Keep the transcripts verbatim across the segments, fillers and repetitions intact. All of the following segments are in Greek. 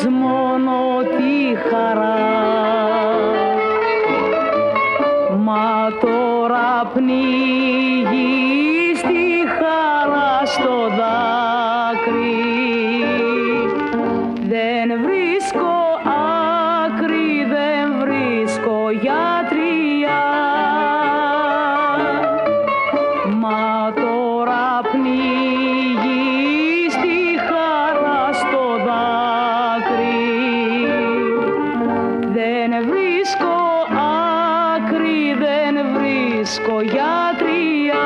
λες μόνο τη χαρά, μα τώρα πνίγεις τη χαρά στο δάκρυ. Δεν βρίσκω άκρη, δεν βρίσκω γιατριά, μα τώρα πνίγεις τη χαρά στο δάκρυ. Δεν βρίσκω άκρη, δεν βρίσκω γιατριά.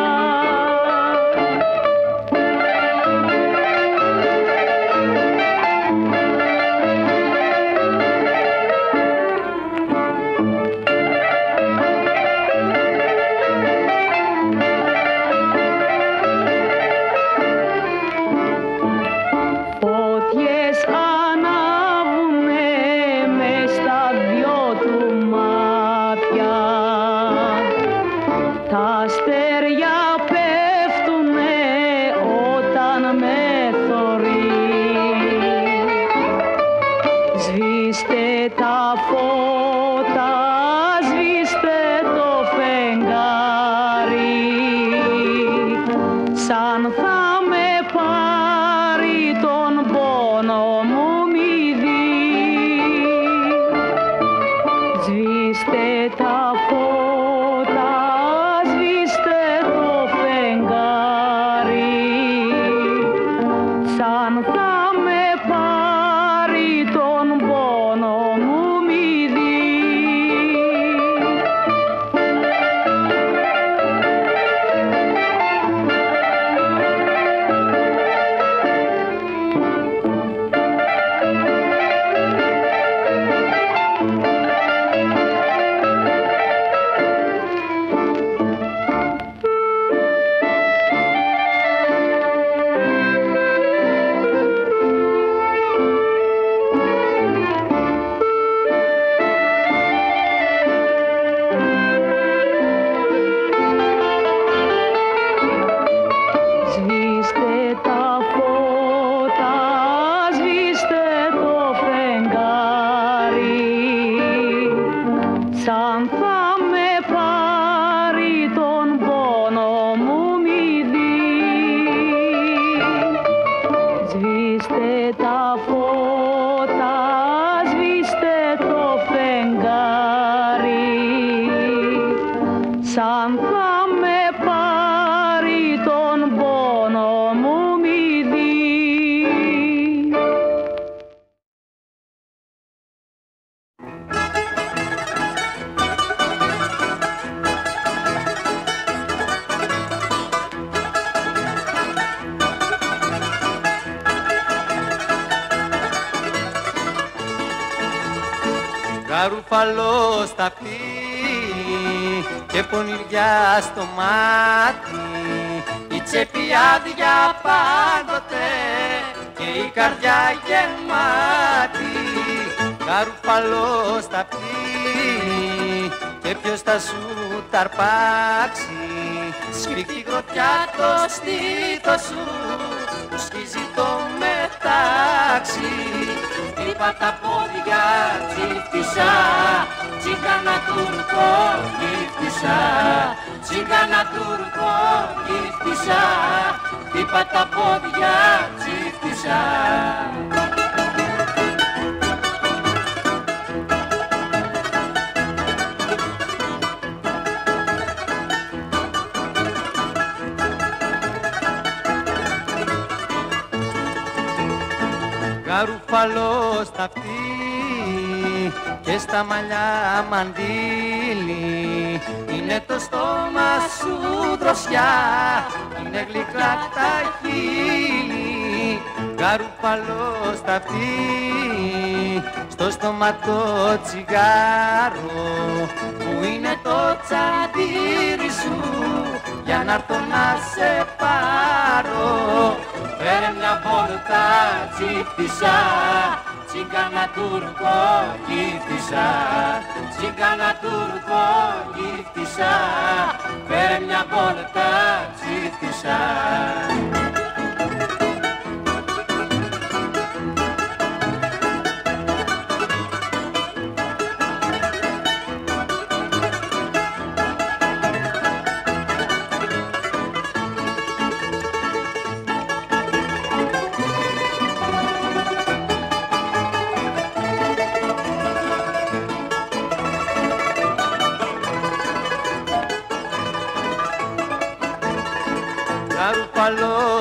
Γαρουφαλό στα πτή και πονηριά στο μάτι, η τσέπη άδεια πάντοτε και η καρδιά γεμάτη. Γαρουφαλό στα πτή και ποιος θα σου ταρπάξει, σφιχτή γροθιά το στήθο σου που σκίζει το μετάξι. Χτύπα τα πόδια, τσίφτησα, τσίγκανα Τούρκο γύφτησα, τσίγκανα Τούρκο γύφτησα, χτύπα τα πόδια, τσίφτησα. Γαρουφαλό στα αυτή και στα μαλλιά μαντήλι, είναι το στόμα σου δροσιά, είναι γλυκά τα χείλη. Γαρουφαλό στα αυτή, στο στόμα το τσιγάρο, που είναι το τσαντήρι σου, για να έρθω να σε πάρω. Φέρε μια βόλτα τσίφτησα, τσίγκανα Τούρκο γύφτησα, τσίγκανα Τούρκο γύφτησα, φέρε μια βόλτα τσίφτησα.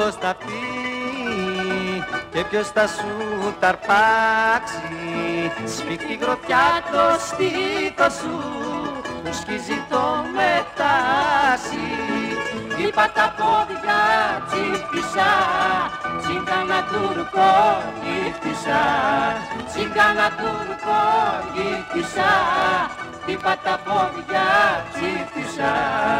στα αυτή και ποιος θα σου ταρπάξει. Σφίχτη γροθιά το στήθο σου που σκίζει το μετάσι. Είπα τα πόδια τσίφτησα, τσίγκανα τουρκό γύφτησα, τσίγκανα τουρκό γύφτησα. Είπα τα πόδια τσίφτησα.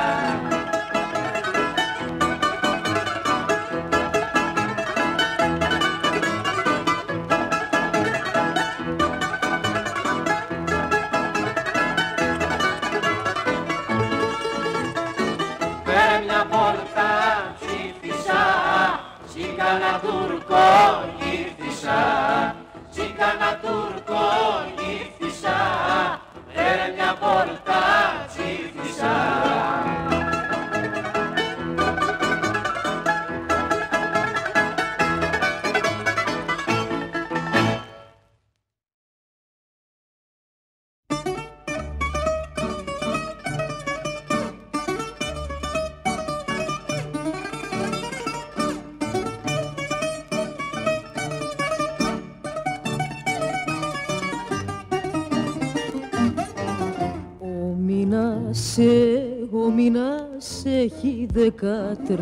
Τσίγκανα τουρκό γύφτησα, τσίγκανα τουρκό γύφτησα, πέρε μια βόλτα τσίφτησα. Ο μήνας έχει δεκατρείς,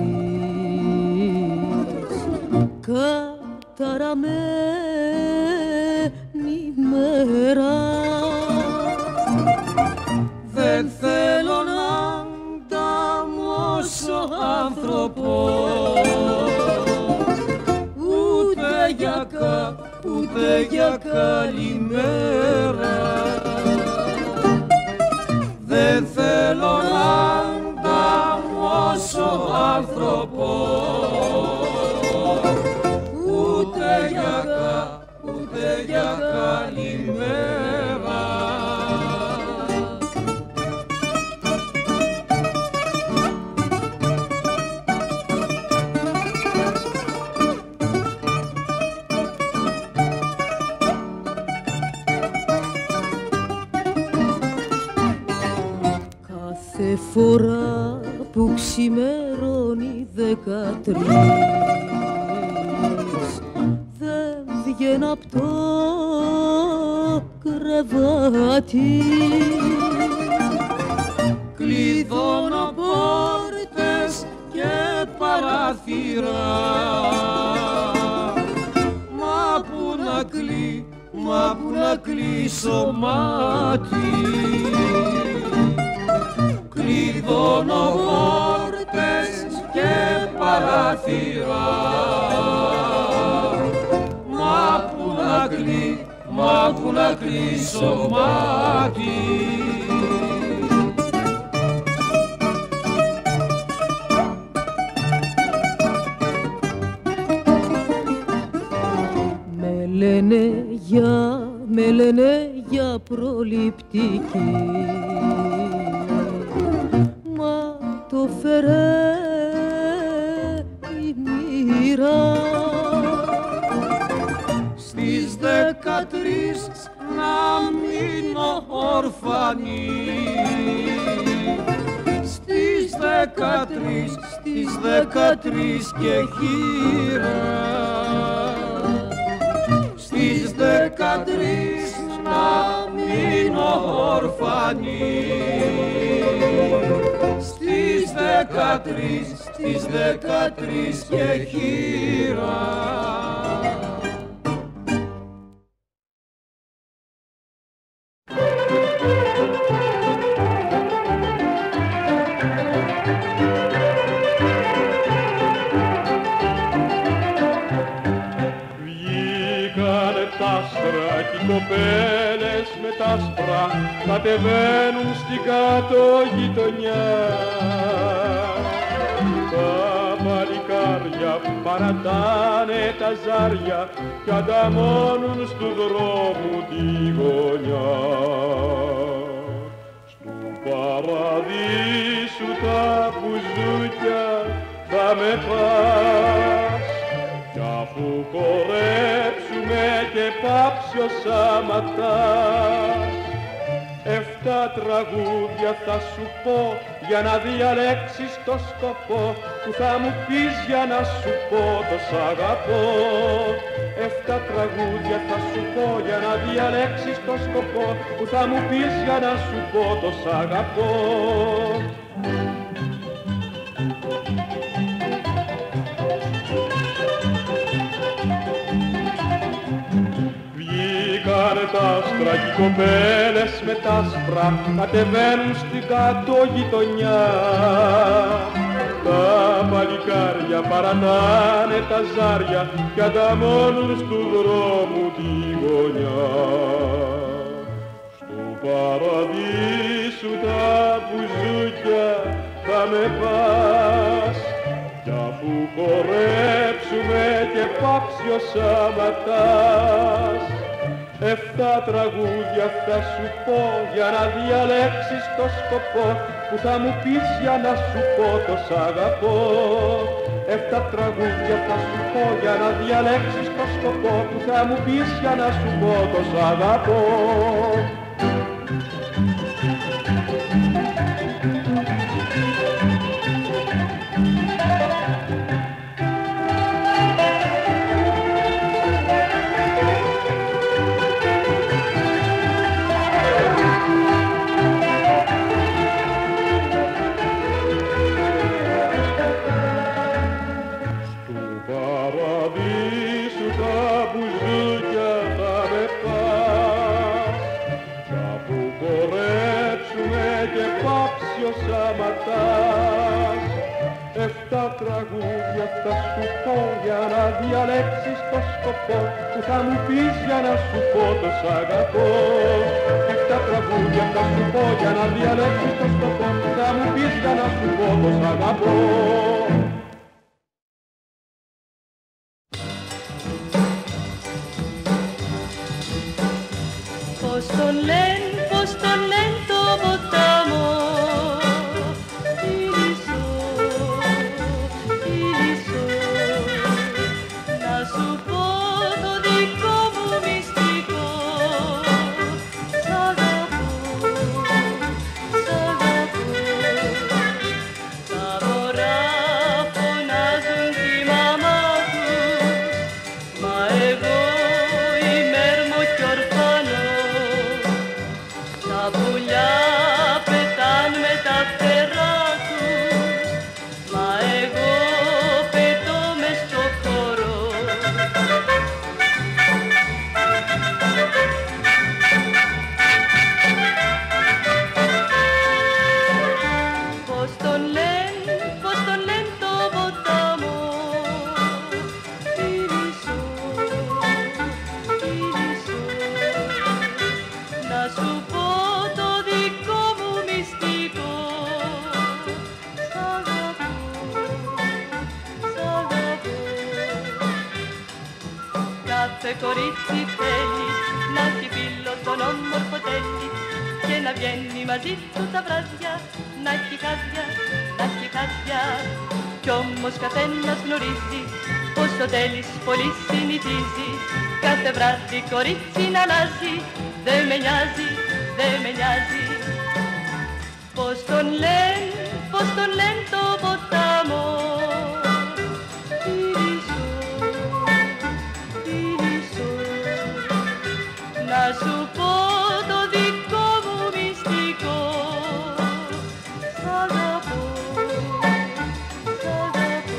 καταραμένη μέρα. Δεν θέλω να ανταμώσω άνθρωπο, ούτε για κα, ούτε για καλημέρα. Δεν θέλω να ανταμώσω άνθρωπο, ούτε για κα, ούτε για καλημέρα. Κάθε φορά που ξημερώνει δεκατρείς, δεν βγαίνω απ' το κρεβάτι. Κλειδώνω πόρτες και παράθυρα, μα που να κλει, μα που να κλείσω μάτι. Κλειδώνω πόρτες και παράθυρα, μα που να κλει, μα που να κλείσω μάτι. Με λένε για, με λένε για προληπτική, μα το φέρε η μοίρα. Στις δεκατρείς να μείνω ορφανή, στις δεκατρείς, στις δεκατρείς και χείρα. Στις δεκατρείς να μείνω ορφανή, στις δεκατρείς, στις δεκατρείς και χείρα. Κοπέλες με τ' άσπρα κατεβαίνουν στην κάτω γειτονιά. Τα παλικάρια παρατάνε τα ζάρια κι ανταμώνουν στου δρόμου τη γωνιά. Στου παραδείσου τα μπουζούκια θα με πας, κι αφού χορέψουμε και πάψει ο Σαματάς, Εφτά τραγούδια θα σου πω για να διαλέξεις το σκοπό που θα μου πεις για να σου πω το σ' αγαπώ. Εφτά τραγούδια θα σου πω για να διαλέξεις το σκοπό που θα μου πεις για να σου πω το σ' αγαπώ. Βγήκανε τα άστρα κι οι κοπέλες με τα άσπρα κατεβαίνουν στην κάτω γειτονιά. Τα παλικάρια παρατάνε τα ζάρια κι ανταμώνουν στου δρόμου τη γωνιά. Στου παραδείσου τα μπουζούκια θα με πας κι αφού χορέψουμε και πάψει ο Σαματάς. Εφτά τραγούδια θα σου πω για να διαλέξεις το σκοπό που θα μου πεις για να σου πω το σ' αγαπώ. Εφτά τραγούδια θα σου πω για να διαλέξεις το σκοπό που θα μου πεις για να σου πω το σ' αγαπώ. Εφτά τραγούδια θα σου πω για να διαλέξεις το σκοπό που θα μου πεις για να σου πω το σ' αγαπώ. Εφτά τραγούδια θα σου πω για να διαλέξεις το σκοπό που θα μου πεις για να σου πω το σ' αγαπώ. Πώς τον λένε, πώς τον λένε το ποταμό, κορίτσι θέλει να έχει φίλο τον όμορφο τέλει και να βγαίνει μαζί του τα βράδια, να έχει χάδια, να έχει χάδια. Κι όμως καθένας γνωρίζει πως το τέλεις πολύ συνηθίζει. Κάθε βράδυ κορίτσι να αλλάζει, δε με νοιάζει, δε με νοιάζει. Πως τον λένε, πως τον λένε το ποταμό, να σου πω το δικό μου μυστικό. Σ' αγαπώ, σ' αγαπώ.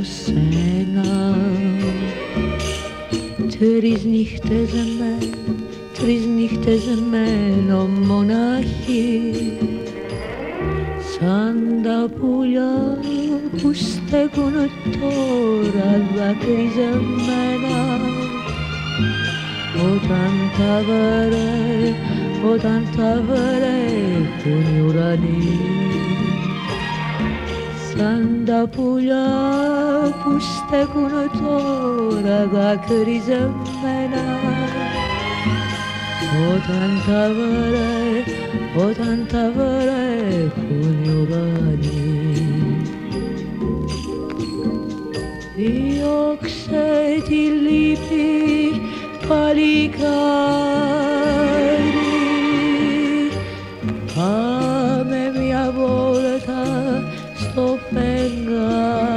σένα. Τρεις νύχτες με, τρεις νύχτες μένω μονάχη, σαν τα πουλιά που στέκουν τώρα δακρυζεμένα. Όταν τα βαρέ, όταν τα βαρέχουν οι ουρανοί, σαν τα πουλιά που στέκουν τώρα δακρυζεμένα. Όταν τα βαρέ, όταν τα βαρέχουν οι ουρανοί. Διώξε τη λύπη παλικάρι, πάμε μια βόλτα στο φεγγάρι.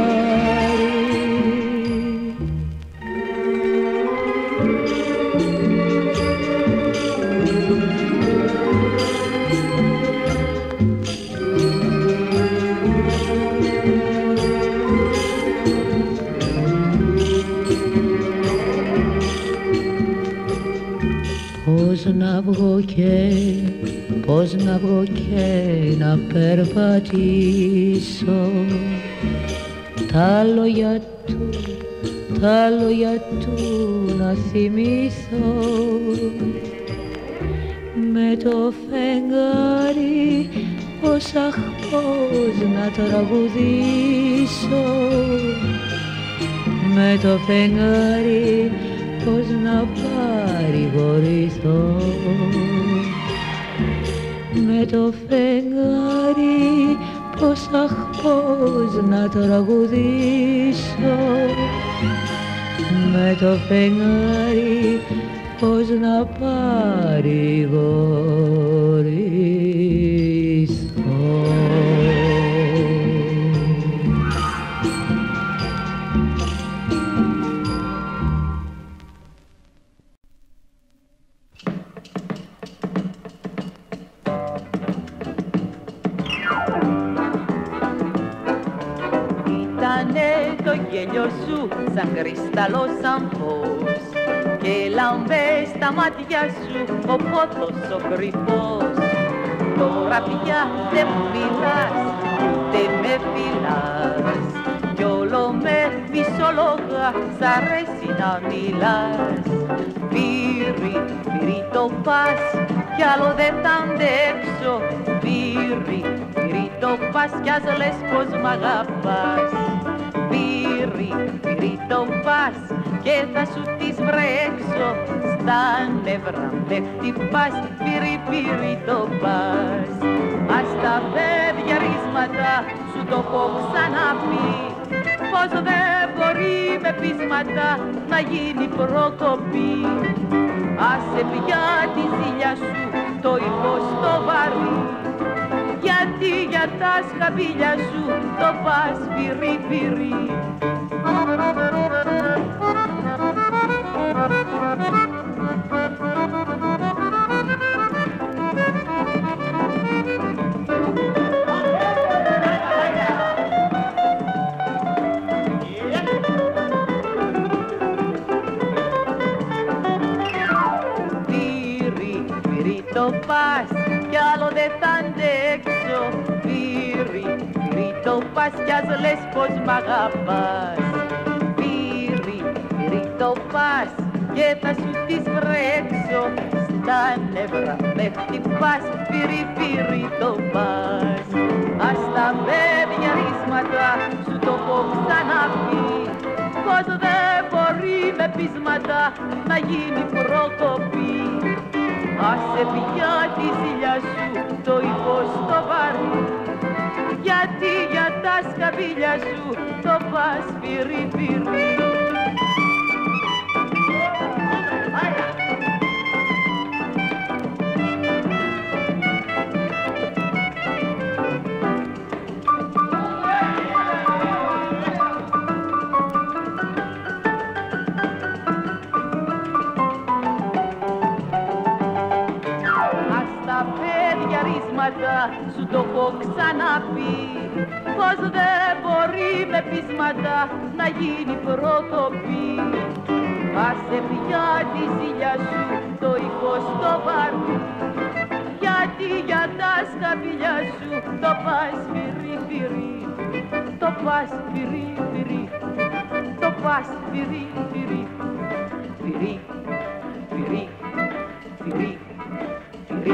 Πώς να βγω και, πώς να βγω και να περπατήσω, τα λόγια του, τα λόγια του να θυμηθώ. Με το φεγγάρι πώς, αχ, πώς να τραγουδήσω. Με το φεγγάρι πώς να παρηγορηθώ. Με το φεγγάρι πώς, αχ, πώς να τραγουδήσω. Με το φεγγάρι πώς να παρηγορηθώ. Το γέλιο σου σαν κρυσταλλό σαν φως και λαμπές στα μάτια σου ο πόθος ο κρυφός. Τώρα πια δεν μου μιλάς ούτε με φυλάς κι όλο με μισόλογα σ' αρέσει να μιλάς. Πύρι, πύρι το πας κι άλλο δεν θα αντέξω. Πύρι, πύρι το πας κι ας λες πως μ' αγαπάς. Πύρι, πύρι το πας και θα σου τις βρέξω. Στα νεύρα με χτυπάς, πύρι, πύρι το πας. Ας τα βεβιαρίσματα σου το έχω ξαναπεί, πως δεν μπορεί με πείσματα να γίνει προκοπή. Άσε πια τη ζήλια σου το ύφος το βαρύ, γιατί για τα σκαμπίλια σου το πας πυρί πυρί. Πυρί, πυρί το πας κι άλλο δεν θα αντέξω. Πύρι, πύρι το πας κι ας λες πως μ' αγαπάς. Πύρι, πύρι το πας και θα σου τις βρέξω. Στα νεύρα με χτυπάς, πύρι, πύρι το πας. Ας τα βεβιαρίσματα σου το έχω ξαναπεί, πως δεν μπορεί με πείσματα να γίνει προκοπή. Άσε πια τη ζήλια σου το ύφος το βαρύ, γιατί για τα σκαμπίλια σου το πας πυρί πυρί. μαγιαρίσματα σου το έχω ξαναπεί. Πως δεν μπορεί με πείσματα να γίνει πρωτοπή. Άσε πια τη ζήλια σου το ύφος το βαρύ, γιατί για τα σκαπηλιά σου το πας φυρί φυρί, το πας φυρί φυρί, το πας φυρί φυρί, φυρί φυρί φυρί φυρί.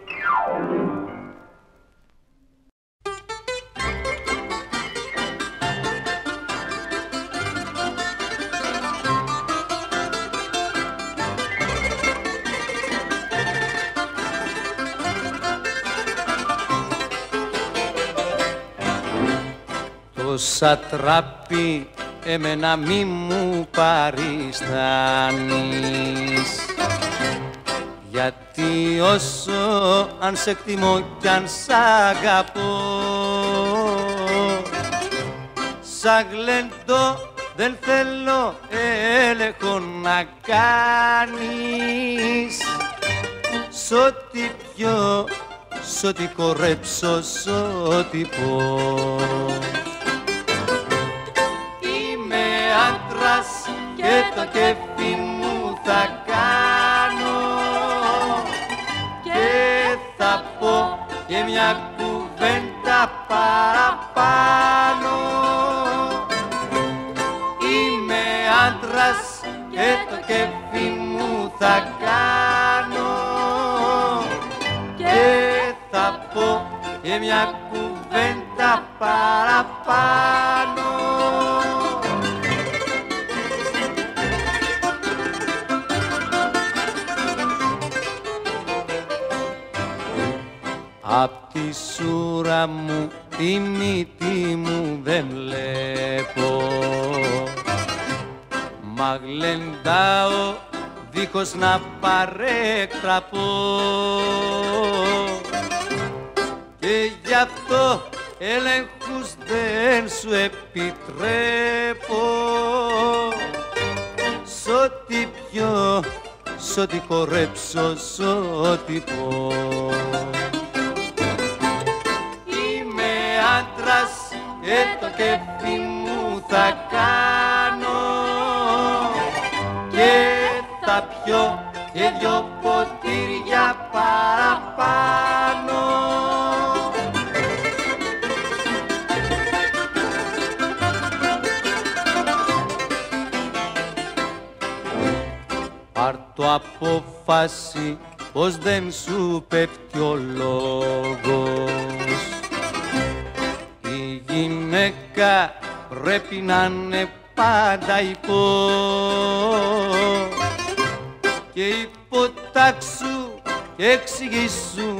Το σατράπι εμένα μη μου παριστάνεις, γιατί όσο αν σε εκτιμώ κι αν σ' αγαπώ, σαν γλεντό δεν θέλω έλεγχο να κάνεις. Σ' ό,τι πιω, σ' ό,τι κορέψω, σ' ό,τι πω. Είμαι άντρας και το κέφι μου θα κάνω και θα πω και μια κουβέντα παραπάνω. Είμαι άντρας και το κέφι μου θα κάνω και θα πω και μια κουβέντα παραπάνω. Απ' τη σούρα μου τη μύτη μου δεν βλέπω, μα γλεντάω δίχως να παρέκτραπω, και γι' αυτό ελέγχους δεν σου επιτρέπω. Σ' ό,τι πιω, σ' ό,τι κορέψω, σ' ό,τι πω. Είμαι άντρας και το κέφι μου θα κάνω και θα πιω και δυο ποτήρια παραπάνω. Πάρ' το απόφαση πως δεν σου πέφτει ο λόγος. Η γυναίκα πρέπει να είναι πάντα υπό και υποτάξου και εξηγήσου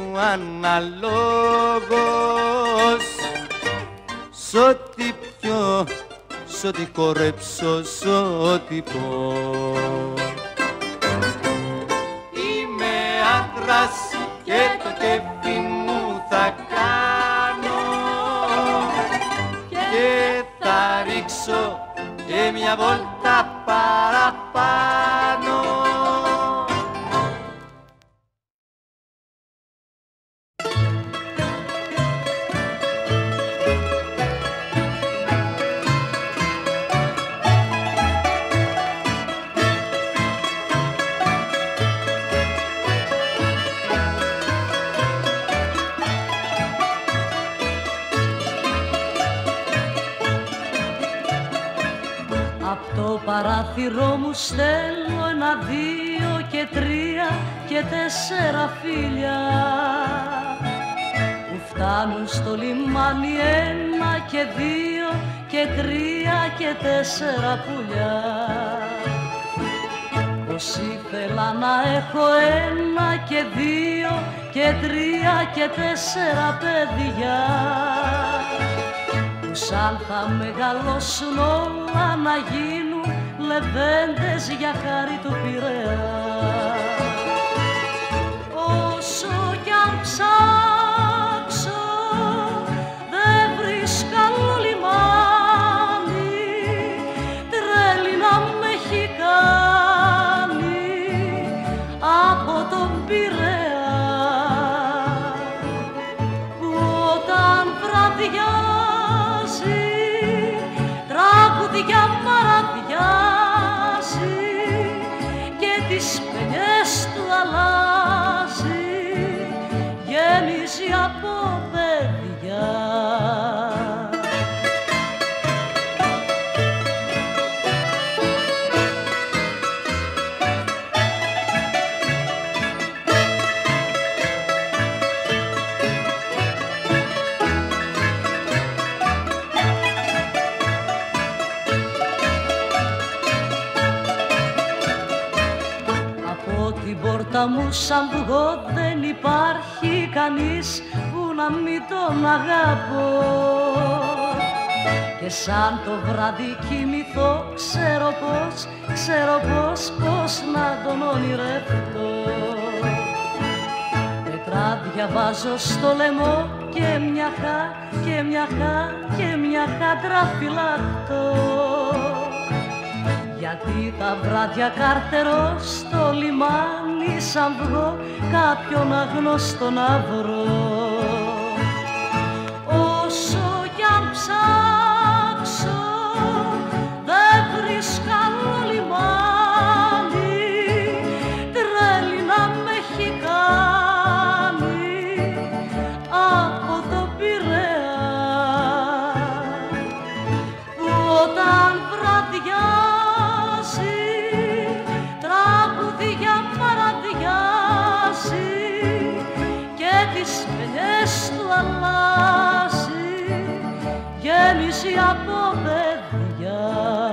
αναλόγως. Σ' ό,τι πιω, σ' ό,τι κορέψω, σ' ό,τι πω. Είμαι άντρας και το κέφι μου θα κάνω και θα ρίξω και μια βόλτα παραπάνω. Το παράθυρό μου στέλνω ένα, δύο και τρία και τέσσερα φίλια που φτάνουν στο λιμάνι, ένα και δύο και τρία και τέσσερα πουλιά. Πως ήθελα να έχω ένα και δύο και τρία και τέσσερα παιδιά, που σαν θα μεγαλώσουν όλα να γίνουν λεβέντες για χάρη του Πειραιά. Όσο κι αν ψάξω δεν βρίσκω άλλο λιμάνι, τρέλη να με έχει κάνει από τον Πειραιά. γέμιση από παιδιά. Μου σαν βγω δεν υπάρχει κανείς που να μην τον αγαπώ και σαν το βράδυ κοιμηθώ ξέρω πως, ξέρω πως, πως να τον ονειρευτώ. Τετράδια βάζω στο λαιμό και μια χά, και μια χά, και μια χάντρα φυλακτώ. Γιατί τα βράδια καρτερώ στο λιμάνι σαν βγω κάποιον αγνώστο να βρω. Όσο κι αν ψάξω δεν βρίσκω άλλο λιμάνι, τρέλη να με έχει κάνει από το Πειραιά, που όταν βραδιά τραγουδιά παραδιάζει και τις παινιές του αλλάζει γέμιση από παιδιά.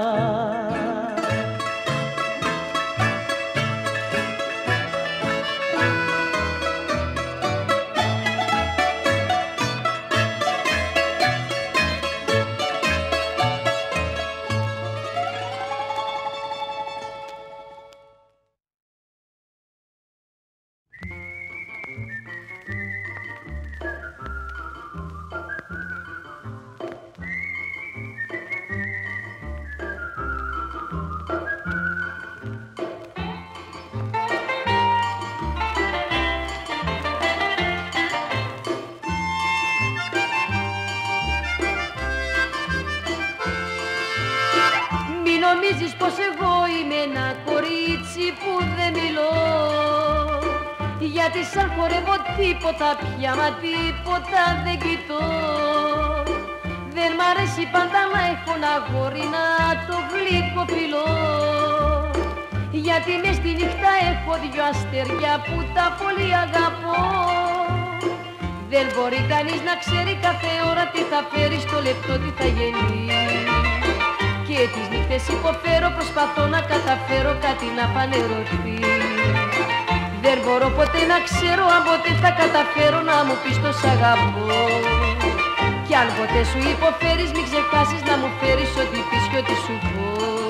Νομίζεις πως εγώ είμαι ένα κορίτσι που δεν μιλώ, γιατί σαν χορεύω τίποτα πια, μα τίποτα δεν κοιτώ. Δεν μ' αρέσει πάντα να έχω ένα αγόρι να το γλυκό φιλώ, γιατί μες στη νύχτα έχω δυο αστέρια που τα πολύ αγαπώ. Δεν μπορεί κανείς να ξέρει κάθε ώρα τι θα φέρει στο λεπτό, τι θα γεννεί. Και τις νύχτες υποφέρω, προσπαθώ να καταφέρω κάτι να φανερωθεί. Δεν μπορώ ποτέ να ξέρω αν ποτέ θα καταφέρω να μου πεις το σ' αγαπώ. Κι αν ποτέ σου υποφέρεις μην ξεχάσεις να μου φέρεις ό,τι πεις και ό,τι σου πω.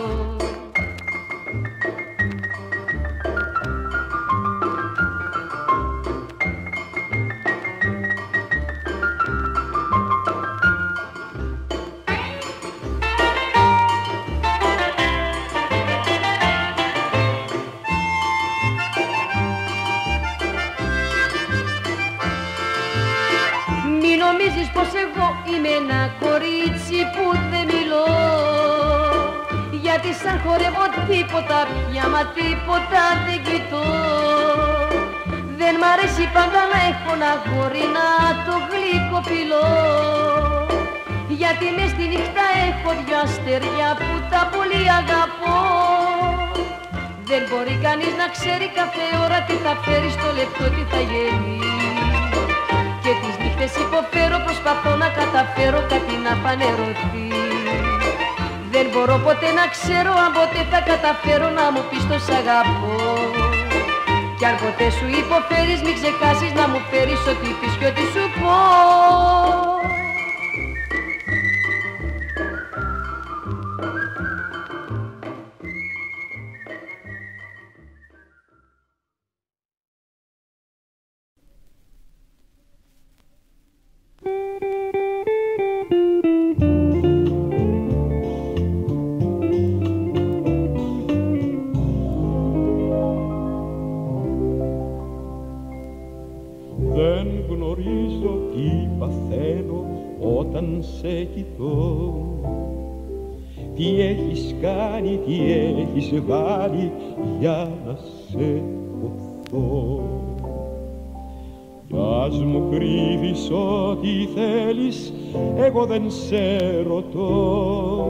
Νομίζεις πως εγώ είμαι ένα κορίτσι που δεν μιλώ, γιατί σαν χορεύω τίποτα πια, μα τίποτα δεν κοιτώ. Δεν μ' αρέσει πάντα να έχω ένα αγόρι να το γλυκό φιλώ, γιατί μες στη νύχτα έχω δυο αστέρια που τα πολύ αγαπώ. Δεν μπορεί κανείς να ξέρει κάθε ώρα τι θα φέρει στο λεπτό, τι θα γεννεί. Και τις νύχτες υποφέρω, προσπαθώ να καταφέρω κάτι να φανερωθεί. Δεν μπορώ ποτέ να ξέρω αν ποτέ θα καταφέρω να μου πεις το σ' αγαπώ. Κι αν ποτέ σου υποφέρεις μην ξεχάσεις να μου φέρεις ό,τι πεις και ό,τι σου πω. Σε κοιτώ, τι έχεις κάνει, τι έχεις βάλει για να σε ποθώ. Ας μου κρύβεις ό,τι θέλεις, εγώ δεν σε ρωτώ,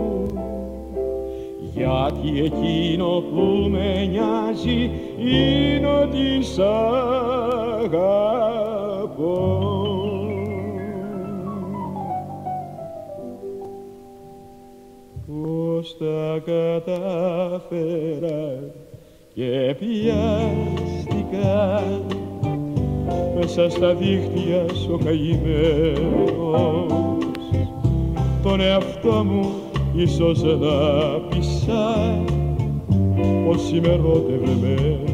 γιατί εκείνο που με νοιάζει είναι ότι σ' αγαπώ. Πώς τα κατάφερα και πιάστηκα μέσα στα δίχτυα σου καημένος, τον εαυτό μου ίσως να πεισά πως είμαι ερωτευμένος,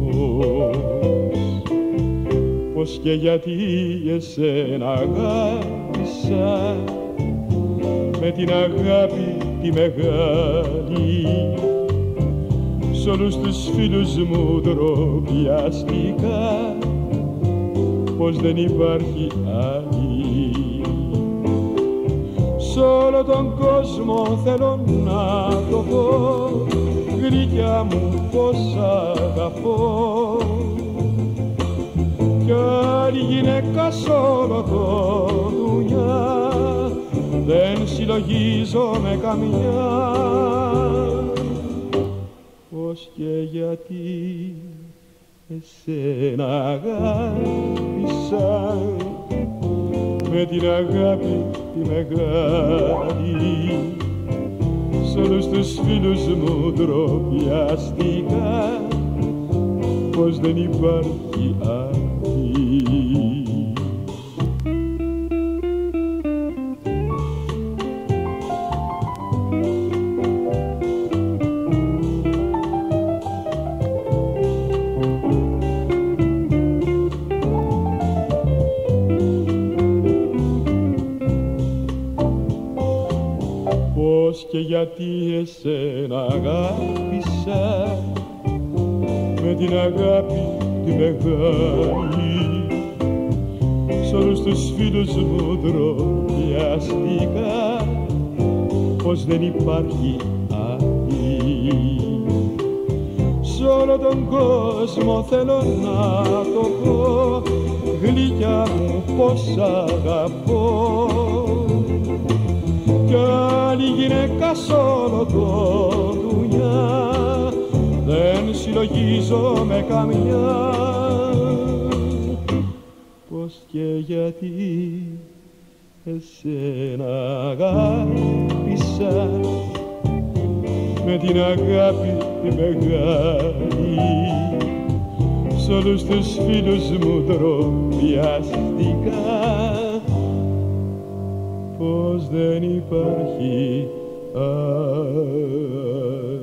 πως και γιατί εσένα αγάπησα με την αγάπη τη μεγάλη, σ' όλους τους φίλους μου ντροπιάστηκα πως δεν υπάρχει άλλη. Σ' όλο τον κόσμο θέλω να το πω, γλυκιά μου πως αγαπώ, κι άλλη γυναίκα σ' όλο το δουλειά δεν συλλογίζομαι καμιά, πως και γιατί εσένα αγάπησα με την αγάπη τη μεγάλη, σ' όλους τους φίλους μου ντροπιάστηκα πως δεν υπάρχει άλλη. Και γιατί εσένα αγάπησα με την αγάπη τη μεγάλη, σ' όλους τους φίλους μου ντροπιάστηκα πως δεν υπάρχει άλλη. Σ' όλο τον κόσμο θέλω να το πω, γλυκιά μου πως αγαπώ, κι άλλη γυναίκα σ' όλο το δουλειά δεν συλλογίζομαι καμιά, πως και γιατί εσένα αγάπησα με την αγάπη τη μεγάλη, σ' όλους τους φίλους μου ντροπιάστηκα πως δεν υπάρχει άλλη.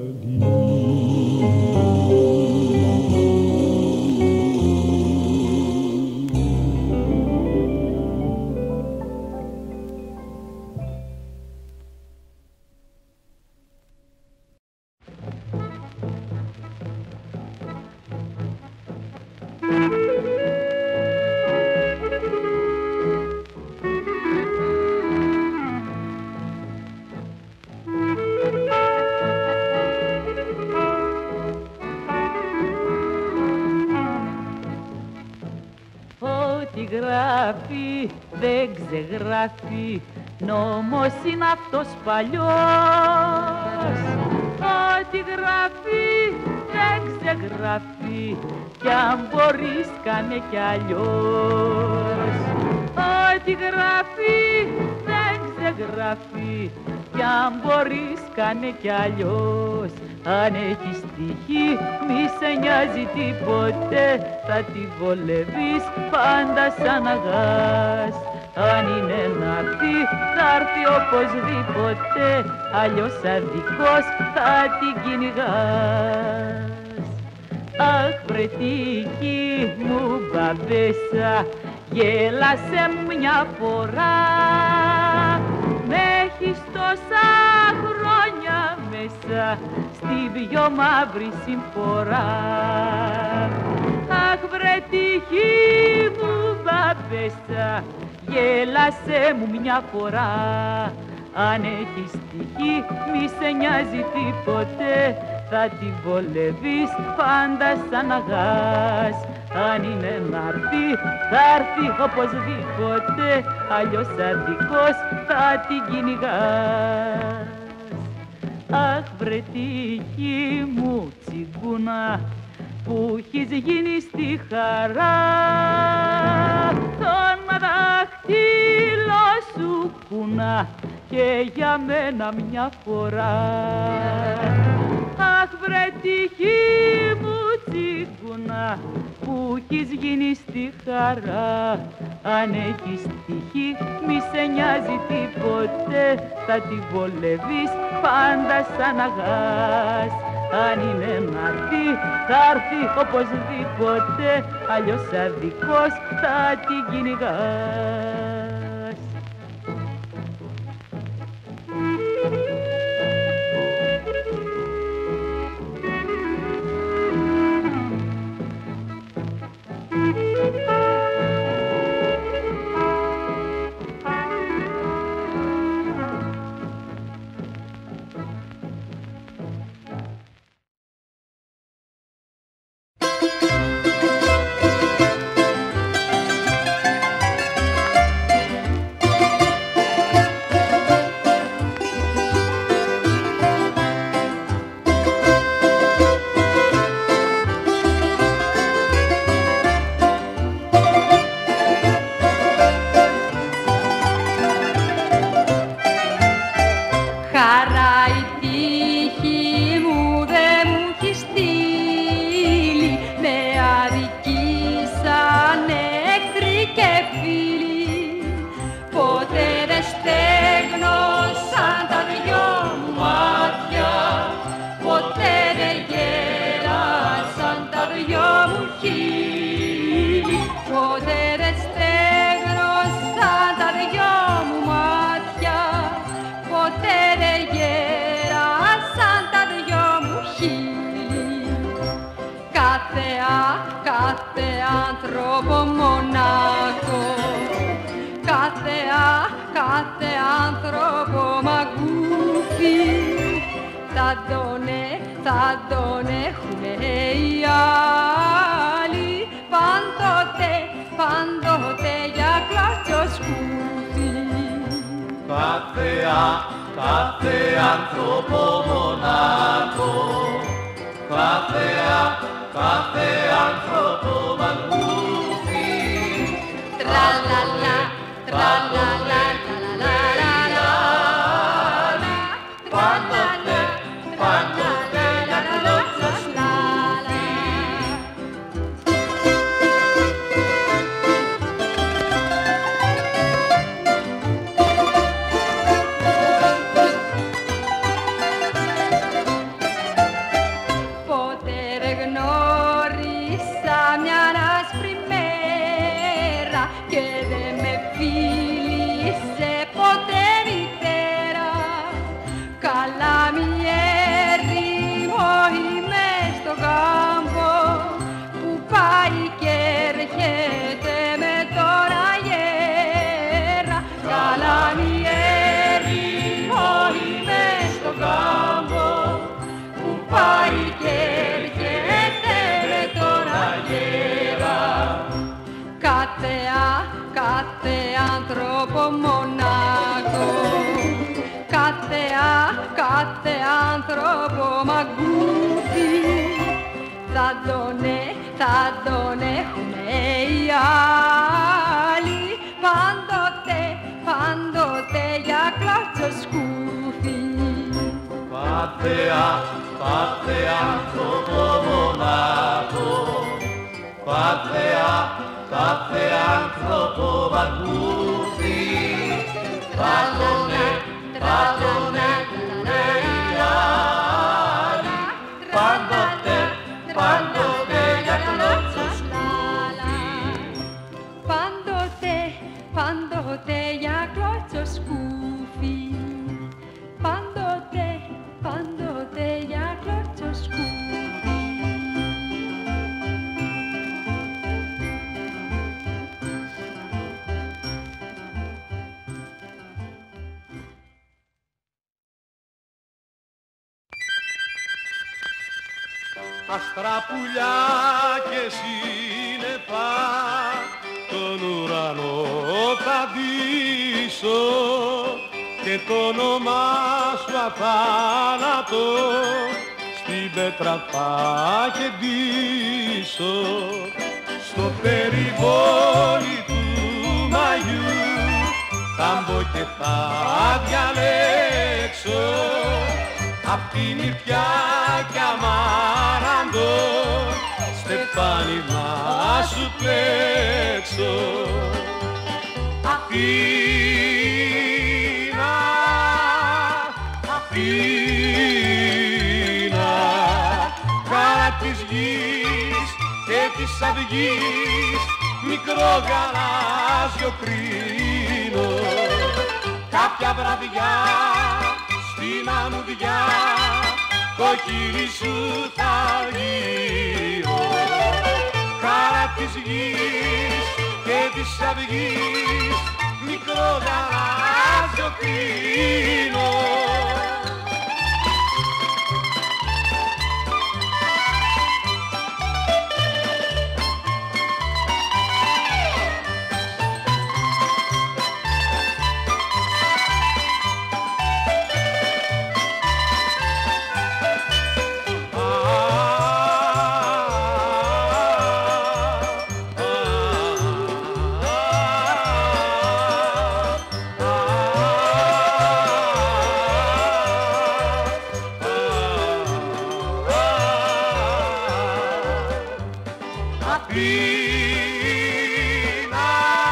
Γράφει, δεν ξεγράφει, νόμος είναι αυτός παλιός. Ό,τι γράφει, δεν ξεγράφει, κι αν μπορείς κάνε κι αλλιώς. Ό,τι γράφει, δεν ξεγράφει, κι αν μπορείς κάνε κι αλλιώς. Αν έχεις τύχη μη σε νοιάζει τίποτε, θα τη βολεύεις πάντα σαν αγάς. Αν είναι να έρθει, θα έρθει οπωσδήποτε, αλλιώς αδικός θα την κυνηγάς. Αχ βρε τύχη μου μπαμπέσα, γέλασε μια φορά, μ' έχεις τόσα χρόνια μέσα στην πιο μαύρη συμφορά. Αχ βρε τύχη μου μπαμπέσα, γέλασε μου μια φορά. Αν έχεις τύχη μη σε νοιάζει τίποτε, θα τη βολεύεις πάντα σαν αγάς. αν είναι να έρθει, θα έρθει οπωσδήποτε, αλλιώς αδικός θα την κυνηγάς. Αχ βρε τύχη μου τσιγκούνα, που έχεις γίνει στη χαρά, τον δάχτυλο σου κουνά και για μένα μια φορά. Αχ βρε τύχη μου τσιγκούνα, που έχεις γίνει στη χαρά, αν έχεις τύχη μη σε νοιάζει τίποτε, θα την βολεύεις πάντα σαν αγάς. Αν είναι να έρθει, θα έρθει οπωσδήποτε, αλλιώς αδικός θα την κυνηγάς. Αστρά πουλιά και σύννεφα σύννεφα τον ουρανό θα ντύσω και το όνομά σου αθάνατο στην πέτρα θα κεντήσω. Στο περιβόλι του Μαγιού θα μπω και θα διαλέξω απ' την Ιππιά κι Αμάραντο στεφάνι να σου πλέξω. Αθήνα, Αθήνα, χαρά της γης και της αυγής, μικρό γαλάζιο κρίνο. Κάποια βραδιά στην αμμουδιά το χείλη σου θα γύρω. Χαρά της γης και της αυγής, μικρό γαλάζιο κρίνο. Αθήνα,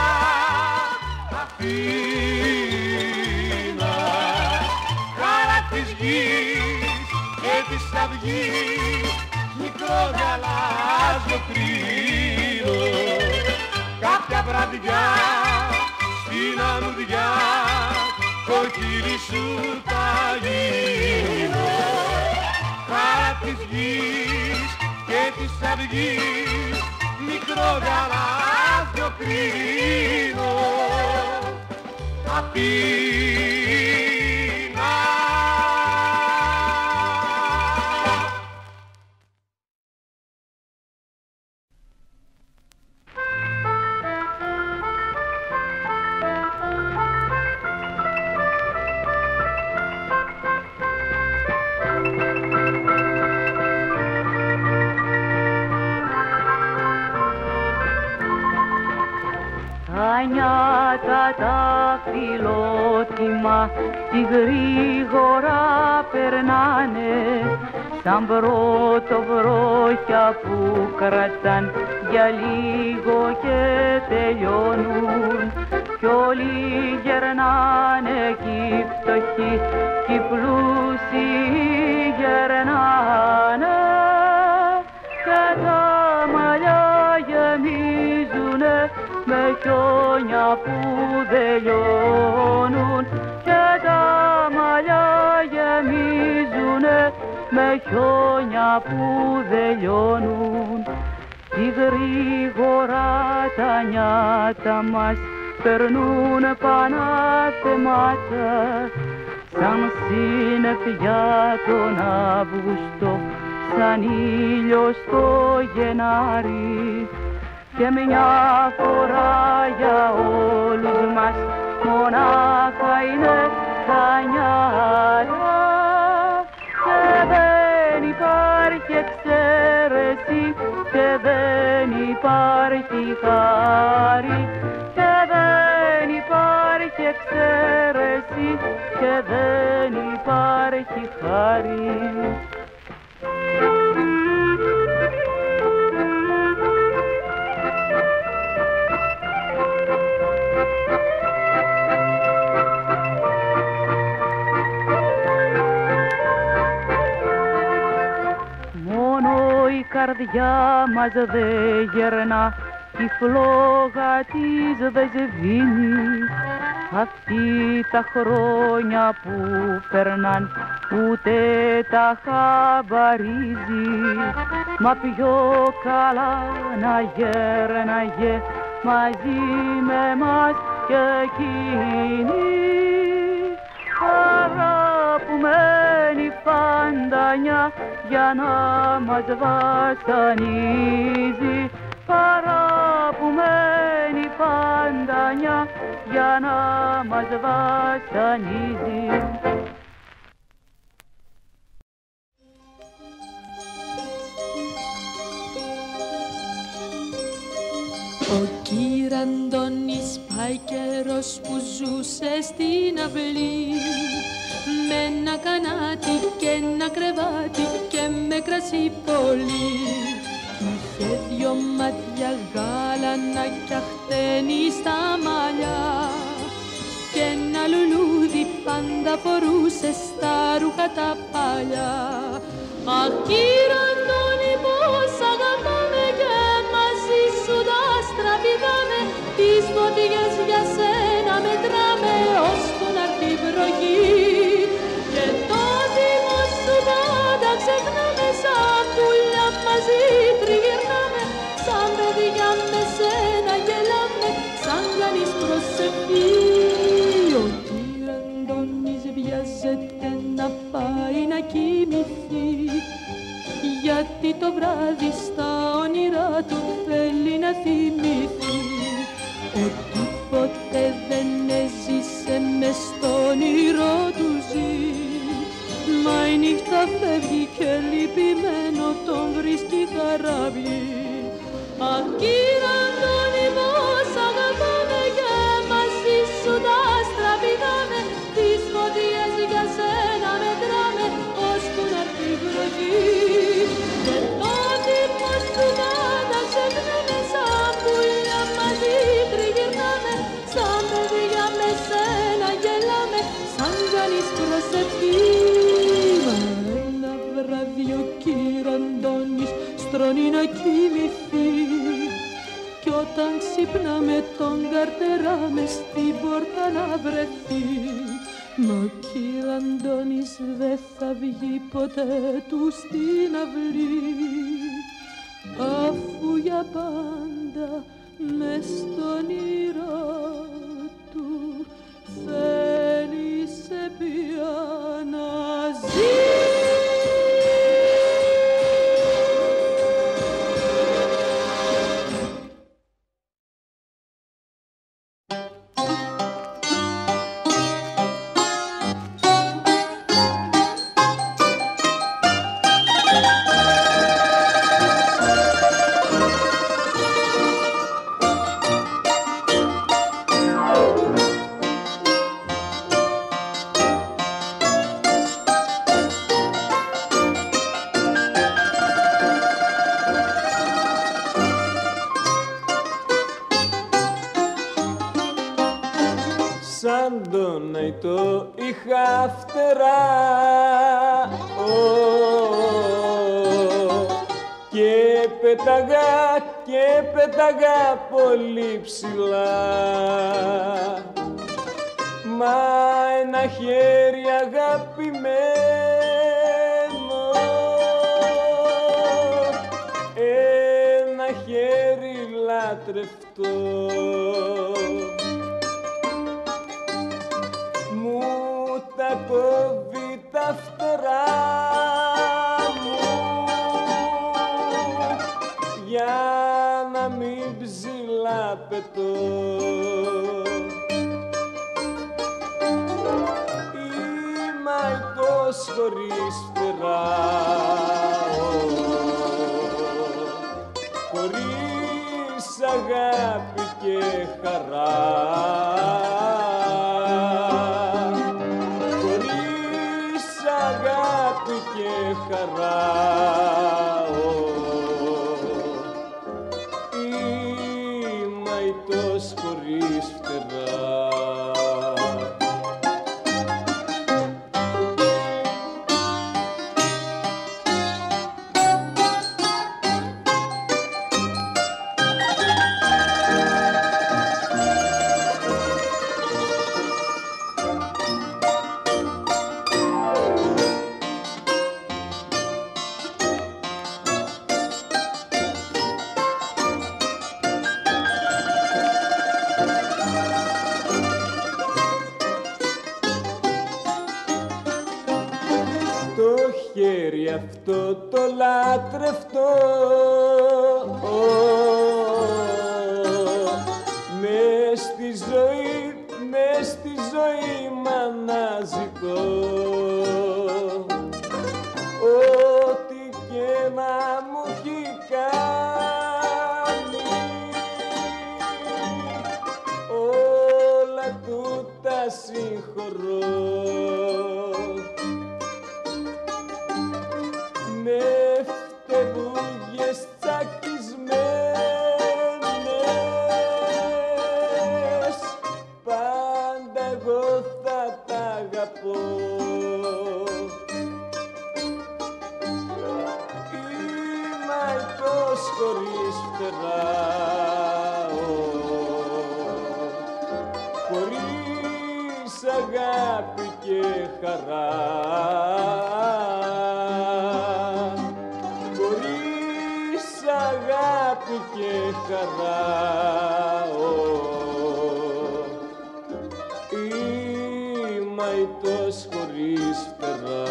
Αθήνα, χαρά της γης και της αυγής, μικρό γαλάζιο κρίνο. Κάποια βραδιά στην αμμουδιά το χείλη σου θα γίνω. Χαρά της γης και της αυγής, μικρό γαλάζιο κρίνο. Αθήνα. Τα νιάτα τα φιλότιμα τι γρήγορα περνάνε σαν πρώτο βρόχια που κρατάν για λίγο και τελειώνουν κι όλοι γερνάνε κι οι φτωχοί κι οι πλούσιοι γερνάνε και τα μαλλιά γεμίζουνε με χιόνια που δεν λιώνουν και τα μαλλιά γεμίζουνε με χιόνια που δεν λιώνουν. Τι γρήγορα τα νιάτα μας περνούν πανάθεμάτα σαν συννεφιά τον Αύγουστο, σαν ήλιο στο Γενάρη. Και μια φορά για όλους μας μονάχα είναι τα νιάτα και δεν υπάρχει εξαίρεση και δεν υπάρχει χάρη και δεν υπάρχει εξαίρεση και δεν υπάρχει χάρη. Η καρδιά μας δε γερνά, τη φλόγα της δε σβήνει. Αυτοί τα χρόνια που περνάν ούτε τα χαμπαρίζει. Μα πιο καλά να γέρναγε μαζί με μας και εκείνη. Αγαπημένη φαντανιά για να μας βασανίζει παράπουμένη παντανιά για να μας βασανίζει. Ο κυρ Αντώνης πάει καιρός που ζούσε στην αυλή, με ένα κανάτι και ένα κρεβάτι και με κρασί πολύ. Είχε δυο μάτια γάλανα κι αχτένει στα μαλλιά και ένα λουλούδι πάντα φορούσε στα ρούχα τα παλιά. Αχ, κυρ Αντώνη, πως αγαπάμε και μαζί σου τα άστρα πηδάμε, τις φωτιές για σένα μετράμε ώσπου να'ρθεί η βροχή. Και το δήμο σου πάντα ξεχνάμε, σαν πουλιά μαζί τριγυρνάμε, σαν παιδιά με σένα γελάμε, σαν κανείς προσευχή. Ο κυρ Αντώνης βιάζεται να πάει να κοιμηθεί, γιατί το βράδυ στα όνειρά του θέλει να θυμηθεί ότι ποτέ δεν έζησε μες στο όνειρο του ζει. Μα η νύχτα φεύγει και λυπημένο τον βρίσκει χαραυγή. Αχ, κυρ Αντώνη, πως αγαπάμε και μαζί σου τα άστρα πηδάμε, τις φωτιές για σένα μετράμε ώσπου να'ρθεί η βροχή. Και τότε πως του πάντα ξεχνάμε, σαν πουλιά μαζί τριγυρνάμε, σαν παιδιά με σένα γελάμε, σαν κανείς προσευχή. Μα ένα βράδυ ο κυρ Αντώνης στρώνει να κοιμηθεί, κι όταν ξυπνά με τον καρτερά μες στην πόρτα να βρεθεί. Μα ο κυρ Αντώνης δε θα βγει ποτέ του στην αυλή, αφού για πάντα μες στον όνειρο του θέλησε πια να ζει. Σαν τον αητό είχα φτερά, και πέταγα και πέταγα πολύ ψηλά. Μα ένα χέρι αγαπημένο, ένα χέρι λατρευτό, τα κόβει τα φτερά μου για να μην ψηλαπετώ. Είμαι αητός χωρίς φτερά, χωρίς αγάπη και χαρά, και χαρά. Είμαι αητός χωρίς φτερά. χέρι αυτό το λατρευτό. ζωή, μες στη ζωή μ' αναζητώ. Ό,τι και να μου έχει κάνει, όλα τούτα συγχωρώ. Με φτερούγες τσακισμένες, πάντα εγώ θα τ' αγαπώ. Είμαι αητός χωρίς φτερά, χωρίς αγάπη και χαρά. Αγάπη και χαρά, είμαι αητός χωρίς φτερά.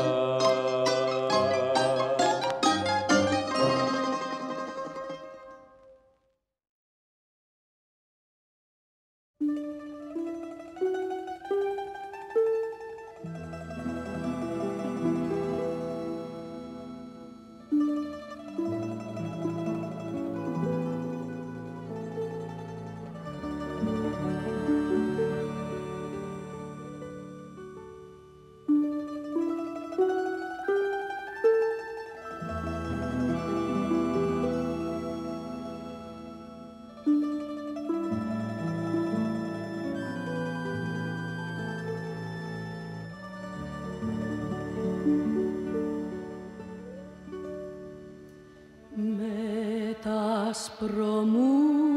άσπρο μου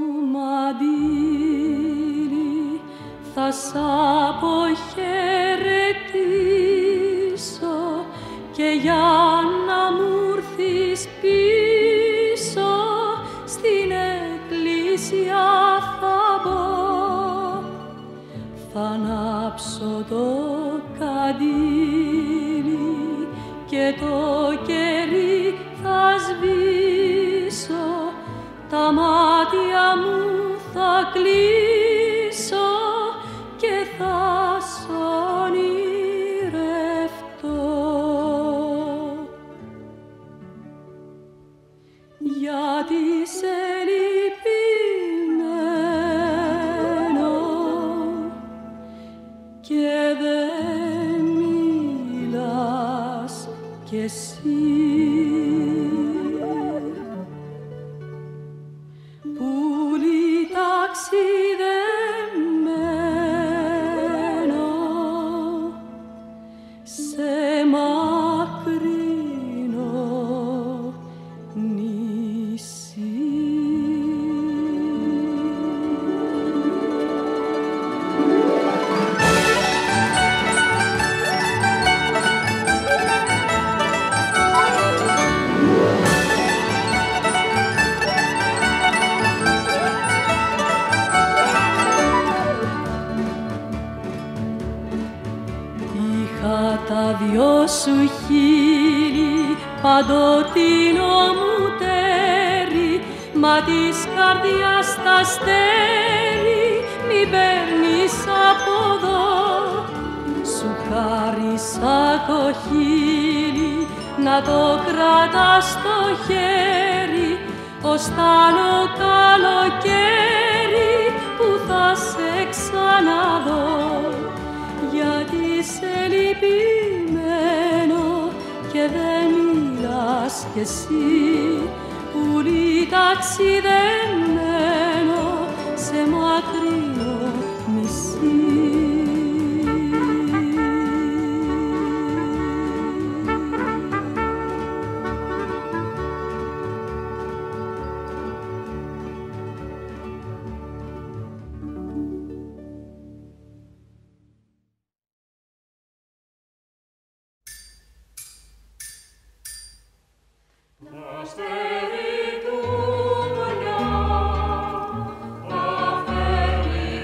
μαντίλι θα σ' αποχαιρετήσω και για να μου έρθεις πίσω στην εκκλησιά θα μπω, θα ανάψω το καντήλι και το κερί θα σβήσω, τα μάτια μου θα κλείσω και θα σ' ονειρευτώ. Γιατί σε λυπημένο και δεν μιλάς κι εσύ, πουλί ταξιδεμένο σε μακρινό νησί. Τα δυο σου χείλη παντοτινό μου τέρι, μα της καρδιάς τα αστέρι μη παίρνεις από εδώ. Σου χάρισα το χείλη να το κρατάς στο χέρι, ως τ' άλλο καλοκαίρι που θα σε ξαναδώ. Γιατί σε λυπημένο και δεν μιλάς κι εσύ, πουλί ταξιδεμένο σε μακρινό νησί. Αστέρι του βοριά, αφέρει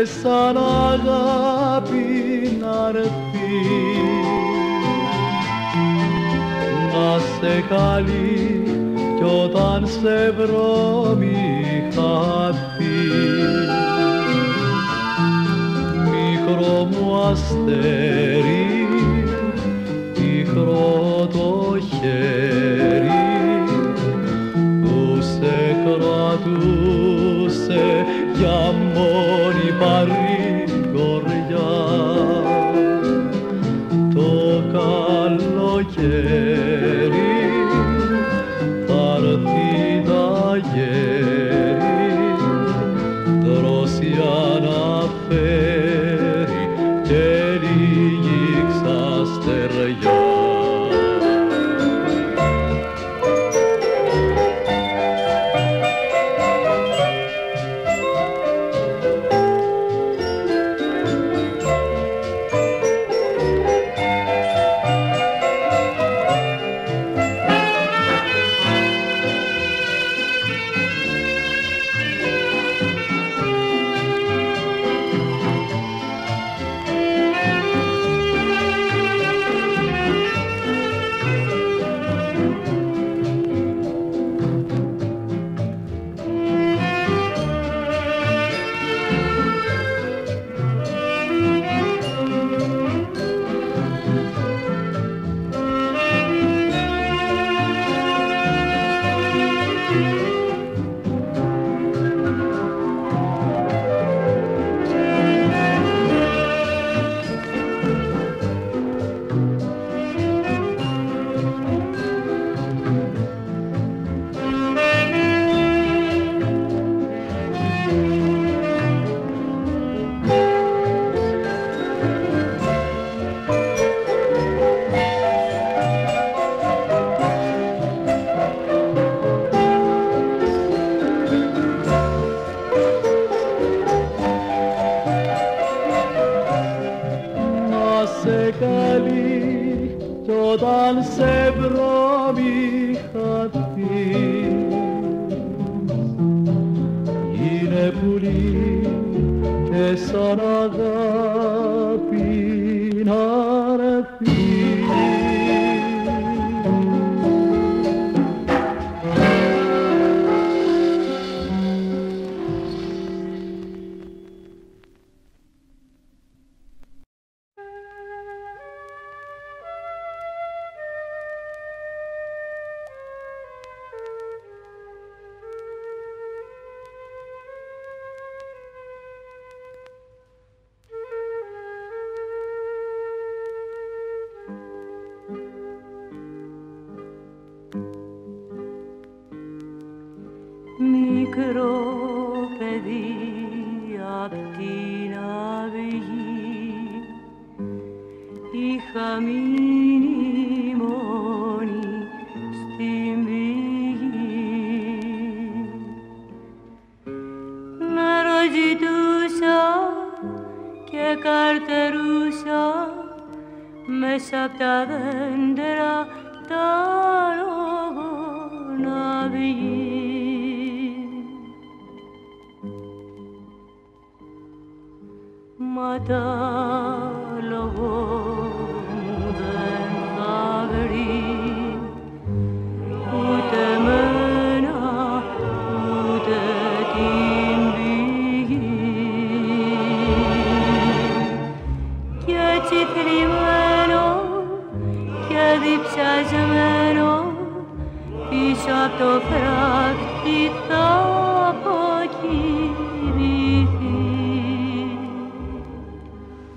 σαν αγάπη να'ρθεί να σε καλεί κι όταν σε βρω μη χαθεί. Μικρό μου αστέρι, πικρό το χέρι που σε κρατούσε για μόνη παρηγοριά το καλοκαίρι θα έρθει τα γέρι δρόσια να φέρει και λίγη ξαστεριά. Μικρό παιδί απ' την αυγή είχα μείνει μόνη στην πηγή. Νερό ζητούσα και καρτερούσα μέσα απ' τα δέντρα τα λόγω να βγει. Μα τα λόγω μου δεν θα βρει ούτε μένα ούτε την πηγή. Κι έτσι θλιμμένο και διψασμένο πίσω απ' το φράχτη θα αποκοιμηθεί.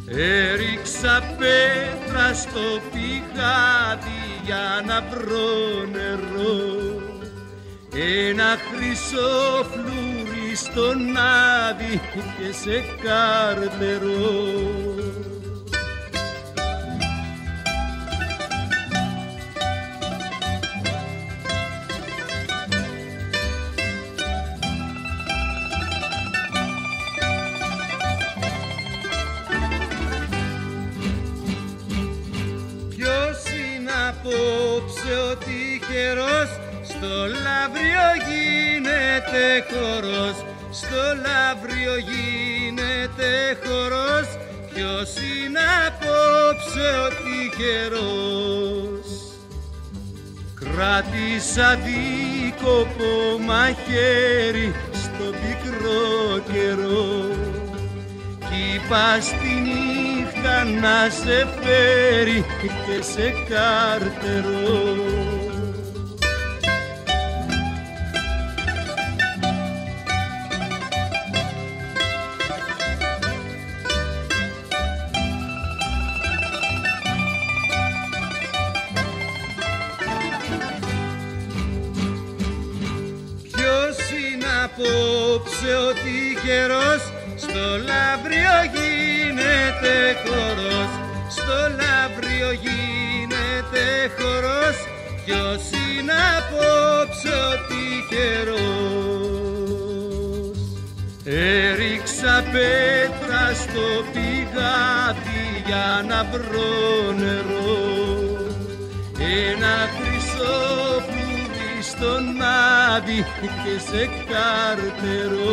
Έριξα πέτρα στο πηγάδι για να βρω νερό, ένα χρυσό φλούρι στον άδει και σε καρτερό. Απόψε ο τυχερός, στο λαύριο γίνεται χορός, στο λαύριο γίνεται χορός. Ποιος είναι απόψε ο τυχερός? Κράτησα δίκοπο μαχαίρι στο πικρό καιρό, κι είπα στη νύχτα να σε φέρει και σε καρτερό. Ποιος είναι απόψε ο τυχερός? Στο λαύριο γίνεται χορός, στο λαύριο γίνεται χορός. Ποιος είναι απόψε ο τυχερός? Έριξα πέτρα στο πηγάδι για να βρω νερό, ένα χρυσό φλούρι στον άδει και σε καρτερό.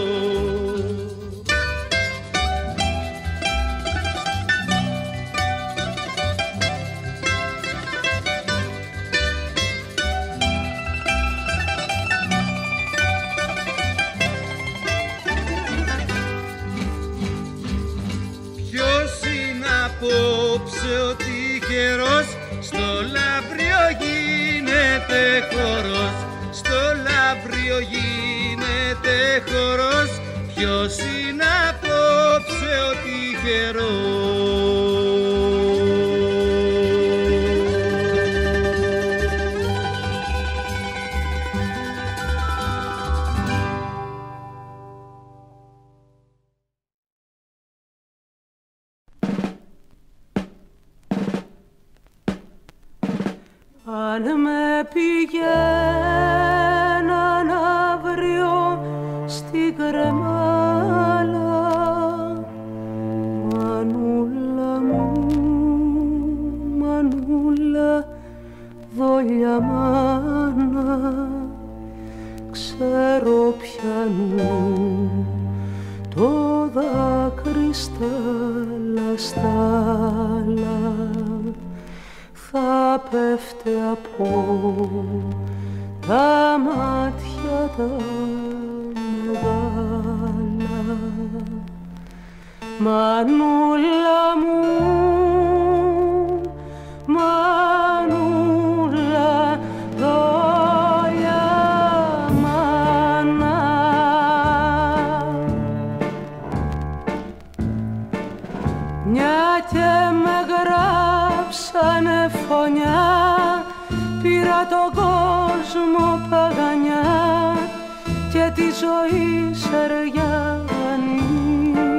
Απόψε ο τυχερός, στο λαύριο γίνεται χορός, στο λαύριο γίνεται χορός. Ποιος είναι απόψε ο τυχερός? Αν με πηγαίναν αύριο στην κρεμάλα, μανούλα μου, μανούλα, δόλια μάνα, ξέρω πιανού το δάκρυ στα λαστάλα, θα πέφτε από τα μάτια τα μεγάλα. Μανούλα μου, μανούλα, δόλια μάνα, μια και με γράψανε φωνιά, πήρα τον κόσμο παγανιά και τη ζωή σεριάνη.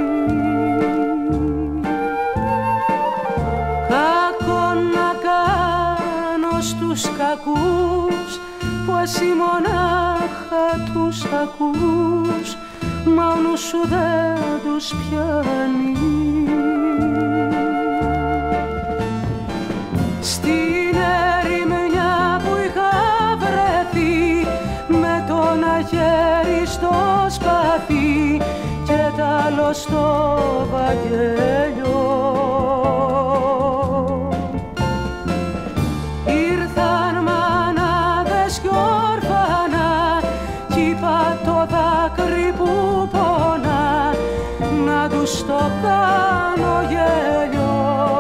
Κακό να κάνω στους κακούς, που εσύ μονάχα τους ακούς, μα ο νους σου δεν τους πιάνει. Στην ερημιά που είχα βρεθεί, με τον αγέρι στο σπαθί και τ' άλλο στο βαγγέλιο, ήρθαν μανάδες κι όρφανα κι είπα το δάκρυ που πονά να τους το κάνω γέλιο.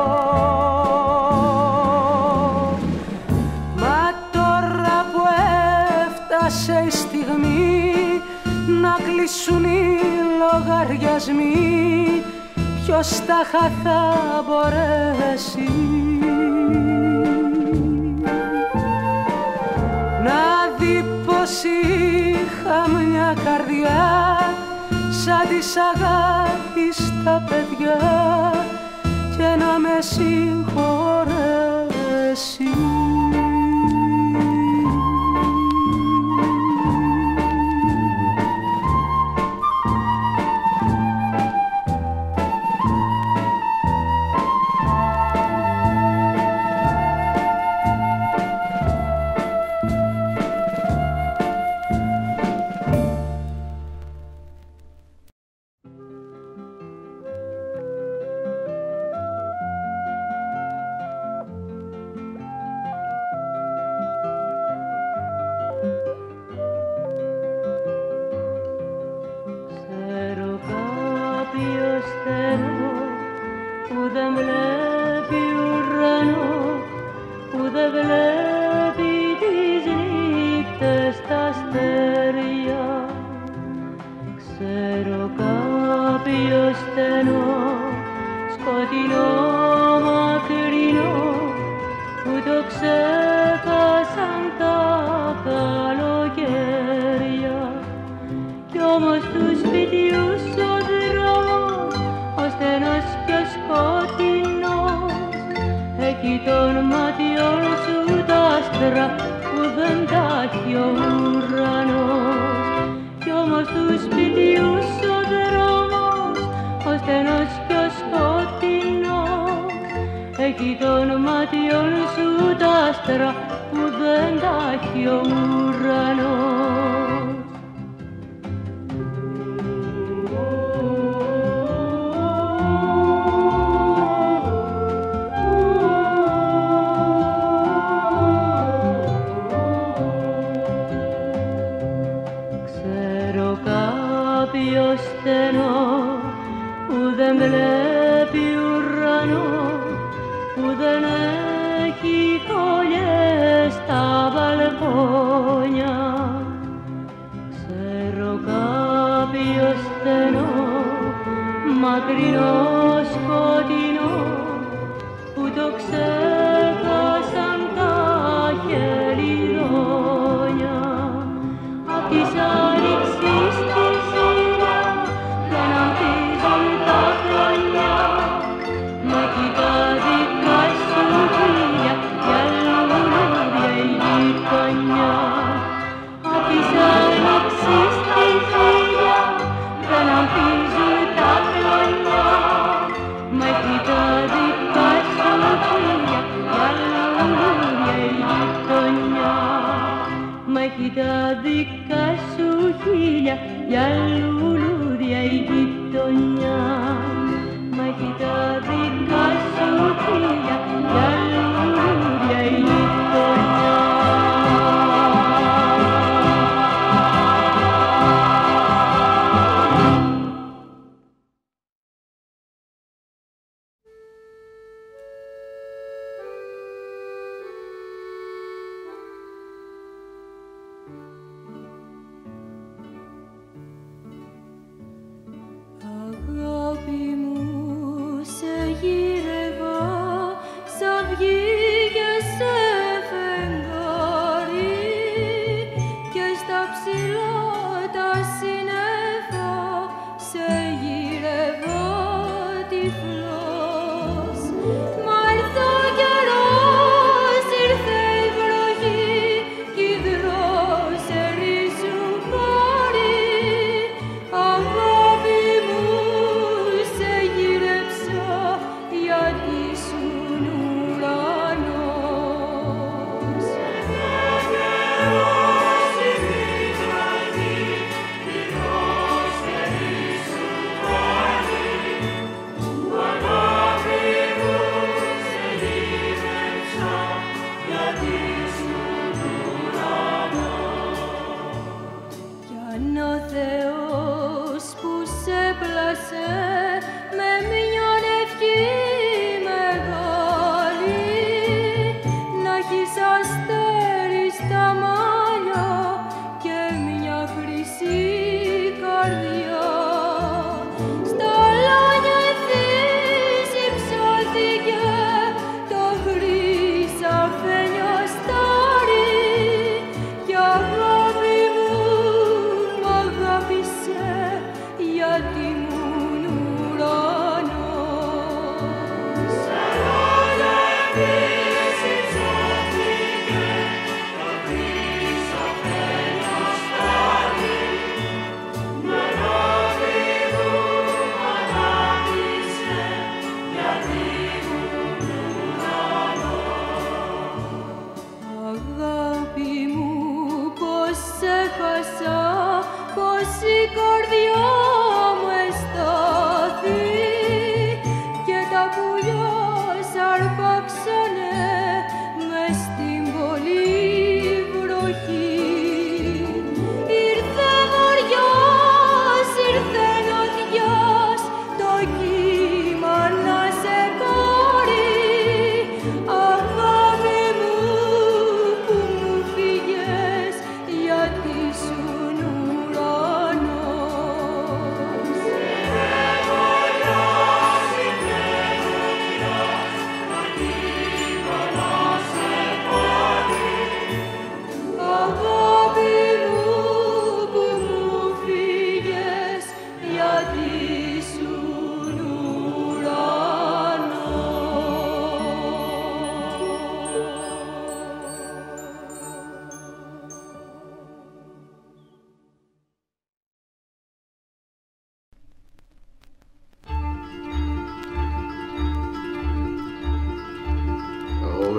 Σε η στιγμή να κλείσουν οι λογαριασμοί, ποιος τάχα θα μπορέσει να δει πως είχα μια καρδιά σαν της αγάπης τα παιδιά και να με συγχωρέσει.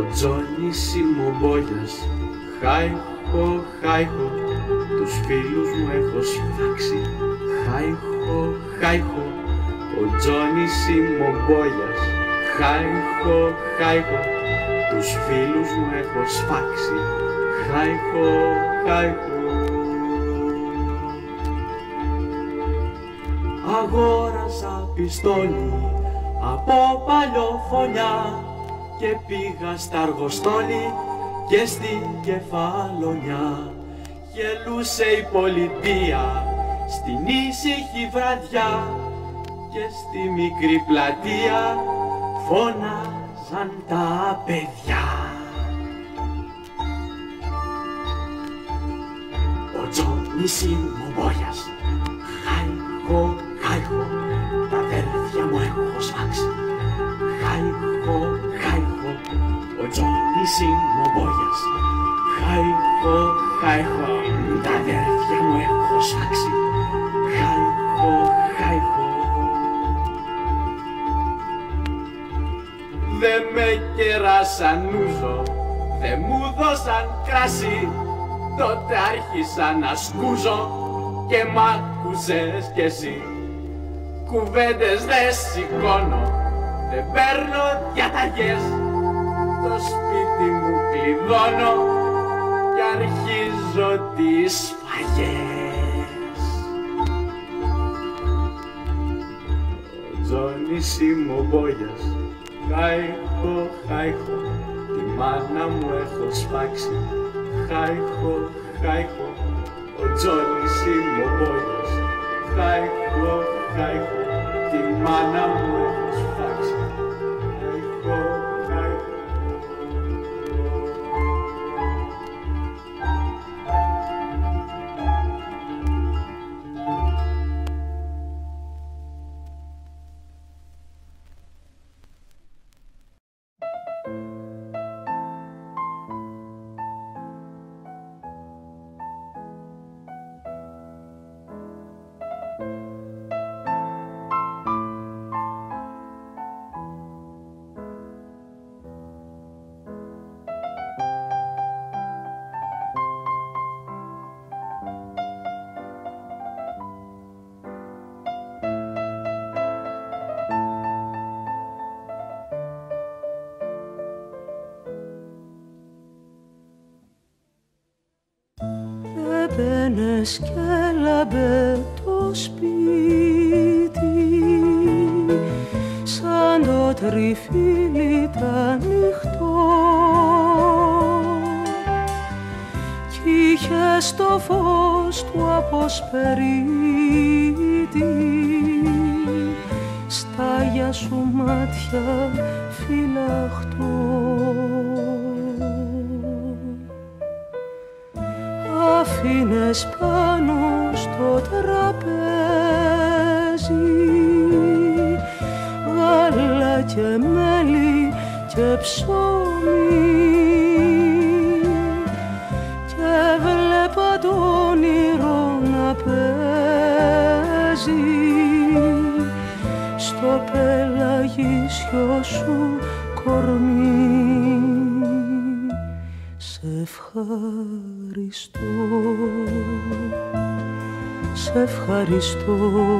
Τζόνις είμαι ο Μπόγιας, χάιχο, χάιχο, τους φίλους μου έχω σφάξει, χάιχο, χάιχο. Ο Τζόνις είμαι ο Μπόγιας, χάιχο, χάιχο, τους φίλους μου έχω σφάξει, χάιχο, χάιχο. Αγόρασα πιστόλι από παλιοφωνιά και πήγα στα αργοστόλι και στην Κεφαλονιά. Γελούσε η πολιτεία στην ήσυχη βραδιά και στη μικρή πλατεία φώναζαν τα παιδιά. Ο Τζόνις είναι ο Μπόγιας, χάιχο, χάιχο, τα αδέρφια μου έχω σφάξει, χάιχο, χάιχο. Ο Τζόνις είναι ο Μπόγιας, χάιχο, χάιχο, τα αδέρφια μου έχω σφάξει, χάιχο, χάιχο. Δε με κεράσαν ούζο, δε μου δώσαν κράσι, τότε άρχισα να σκούζω και μ' άκουσες κι εσύ. Κουβέντες δεν σηκώνω, δεν παίρνω διαταγές, το σπίτι μου κλειδώνω και αρχίζω τις σφαγές. Ο Τζόνις είμαι ο Μπόγιας, χάιχο, χάιχο, τη μάνα μου έχω σφάξει, χάιχο, χάιχο. Ο Τζόνις είμαι ο Μπόγιας, χάιχο, χάιχο, τη μάνα μου έχω σφάξει, χάιχο, χάιχο. Έμπαινες κι έλαμπε το σπίτι σαν το τριφύλι τα ανοιχτό κι είχες το φως του αποσπερίτη στα άγια σου μάτια φυλαχτό. Αφήνες πάνω στο τραπέζι γάλα και μέλι και ψωμί και βλέπα το όνειρο να παίζει στο πελαγίσιο σου κορμί. Σε ευχαριστώ, σε ευχαριστώ,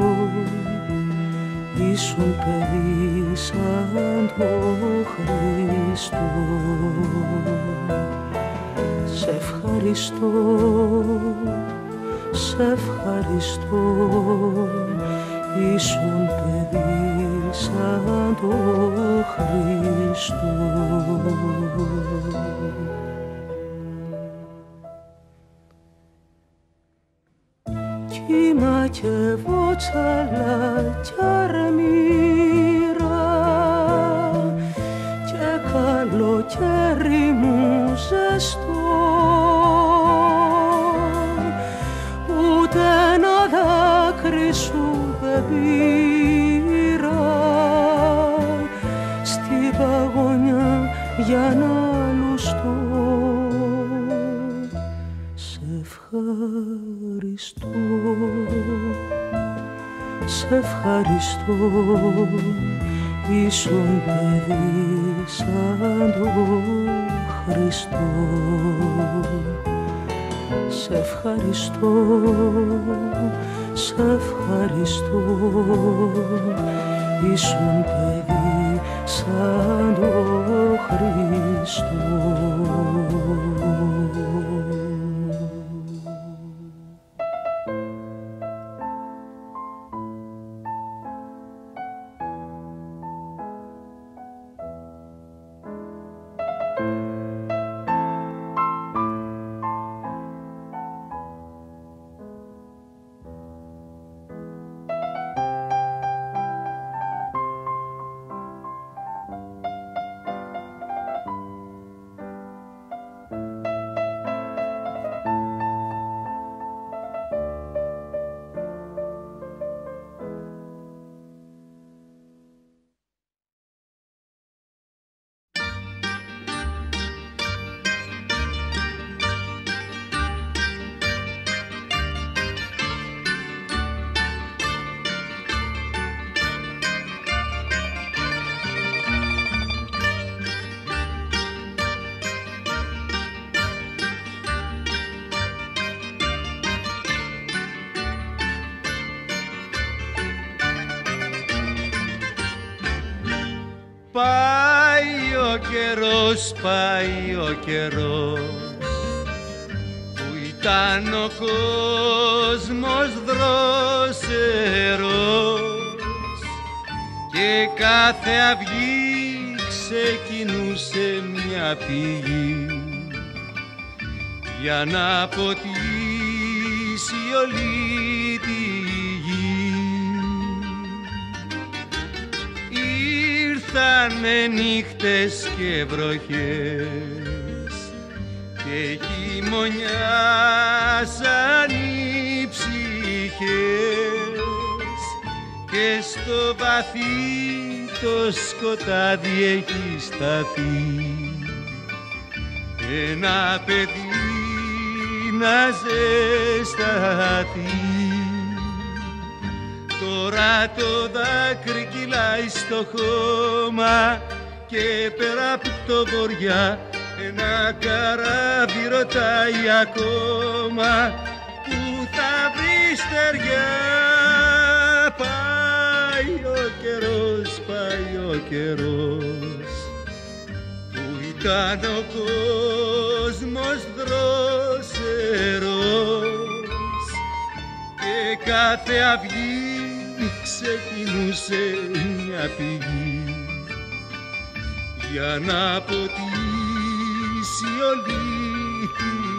ήσουν παιδί σαν το Χριστό. Σε ευχαριστώ, σε ευχαριστώ, ήσουν παιδί σαν το Χριστό. Κύμα και βότσαλα κι αρμύρα και καλοκαίρι μου ζεστό, ούτε ένα δάκρυ σου δεν πήρα στη παγωνιά για να λουστώ. Σε ευχαριστώ, σε ευχαριστώ, ήσουν παιδί σαν τον Χριστό. Σε ευχαριστώ, σε ευχαριστώ, ήσουν παιδί σαν τον Χριστό. Πάει ο καιρός, πάει ο καιρός που ήταν ο κόσμος δρόσερος και κάθε αυγή ξεκινούσε μια πηγή για να ποτίσει όλη τη γη. Ήρθανε νύχτες και βροχές και χειμωνιάσαν οι ψυχές και στο βαθύ το σκοτάδι έχει σταθεί ένα παιδί να ζεσταθεί. Τώρα το δάκρυ κυλάει στο χώμα και πέρα από το βοριά ένα καράβι ρωτάει ακόμα που θα βρει στεριά. Πάει ο καιρός, πάει ο καιρός που ήταν ο κόσμος δρόσερος και κάθε αυγή ξεκινούσε μια πηγή για να ποτίσει όλη τη